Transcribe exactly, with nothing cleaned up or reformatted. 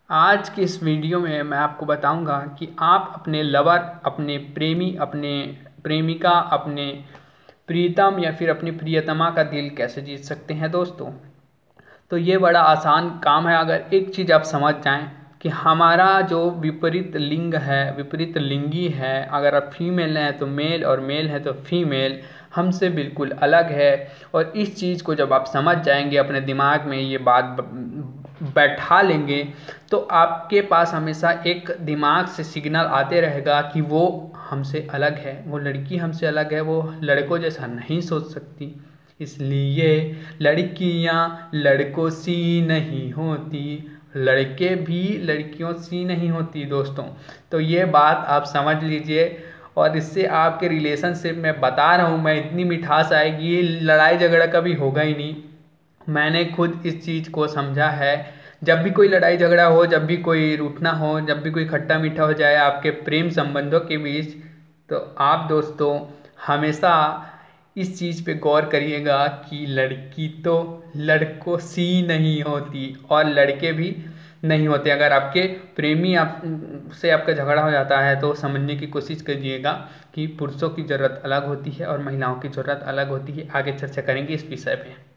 आज की इस वीडियो में मैं आपको बताऊंगा कि आप अपने लवर, अपने प्रेमी, अपने प्रेमिका, अपने प्रियतम या फिर अपनी प्रियतमा का दिल कैसे जीत सकते हैं दोस्तों। तो ये बड़ा आसान काम है अगर एक चीज़ आप समझ जाएं कि हमारा जो विपरीत लिंग है, विपरीत लिंगी है, अगर आप फीमेल हैं तो मेल और मेल है तो फीमेल, हमसे बिल्कुल अलग है। और इस चीज़ को जब आप समझ जाएंगे, अपने दिमाग में ये बात बैठा लेंगे, तो आपके पास हमेशा एक दिमाग से सिग्नल आते रहेगा कि वो हमसे अलग है, वो लड़की हमसे अलग है, वो लड़कों जैसा नहीं सोच सकती। इसलिए लड़कियां लड़कों सी नहीं होती, लड़के भी लड़कियों सी नहीं होती दोस्तों। तो ये बात आप समझ लीजिए और इससे आपके रिलेशनशिप में बता रहा हूँ मैं, इतनी मिठास आएगी, ये लड़ाई झगड़ा कभी होगा ही नहीं। मैंने खुद इस चीज़ को समझा है। जब भी कोई लड़ाई झगड़ा हो, जब भी कोई रूठना हो, जब भी कोई खट्टा मीठा हो जाए आपके प्रेम संबंधों के बीच, तो आप दोस्तों हमेशा इस चीज़ पे गौर करिएगा कि लड़की तो लड़कों सी नहीं होती और लड़के भी नहीं होते। अगर आपके प्रेमी आप से आपका झगड़ा हो जाता है तो समझने की कोशिश करिएगा कि पुरुषों की ज़रूरत अलग होती है और महिलाओं की ज़रूरत अलग होती है। आगे चर्चा करेंगे इस विषय पे।